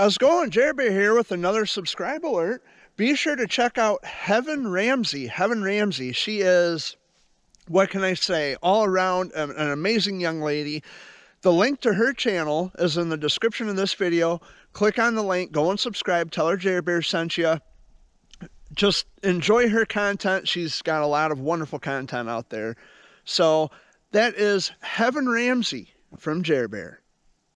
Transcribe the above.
How's it going? Jerry Bear here with another subscribe alert. Be sure to check out Ramsey. Ramsey. She is, what can I say, all around an amazing young lady. The link to her channel is in the description of this video. Click on the link, go and subscribe, tell her Jerry Bear sent you. Just enjoy her content. She's got a lot of wonderful content out there. So that is Ramsey from Jerry Bear.